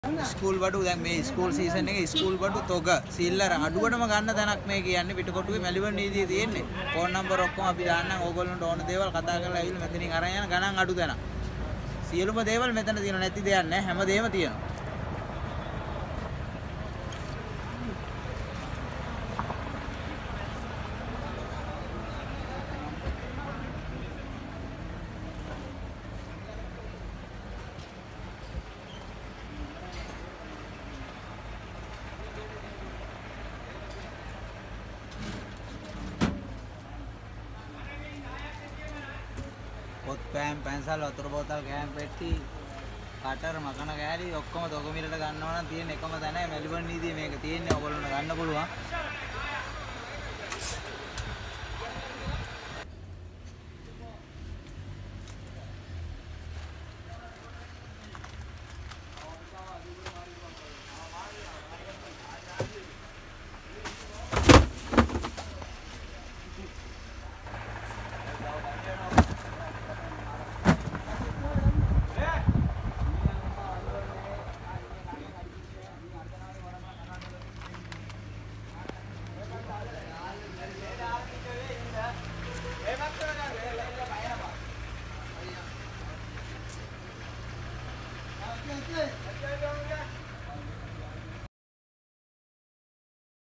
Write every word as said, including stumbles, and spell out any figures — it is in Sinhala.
ස්කූල් බඩු දැන් මේ ස්කූල් සීසන් එකේ ස්කූල් බඩු තොග සිල්ලර අඩුවටම ගන්න තැනක් මේ කියන්නේ පිටකොටුවේ මෙලිබන් නීතියේ තියෙන්නේ ෆෝන් නම්බර් ඔක්කොම අපි දාන්නම් ඕගොල්ලන්ට ඕන දේවල් කතා කරලා ඇවිල්ලා මෙතනින් අරන් යන ගණන් අඩු තැනක් සියලුම දේවල් මෙතන තියෙනවා නැති දෙයක් නැහැ හැමදේම තියෙනවා පොත් පෑන් පැන්සල් වතුර බෝතල් කෑම් පෙට්ටි කටර් මකන කෑලි ඔක්කොම තොග මිලට ගන්නවා නම් තියෙන එකම තැන මෙල්බන් නීතියේ මේක තියෙන්නේ ඔයගොල්ලන්ට ගන්න පුළුවන්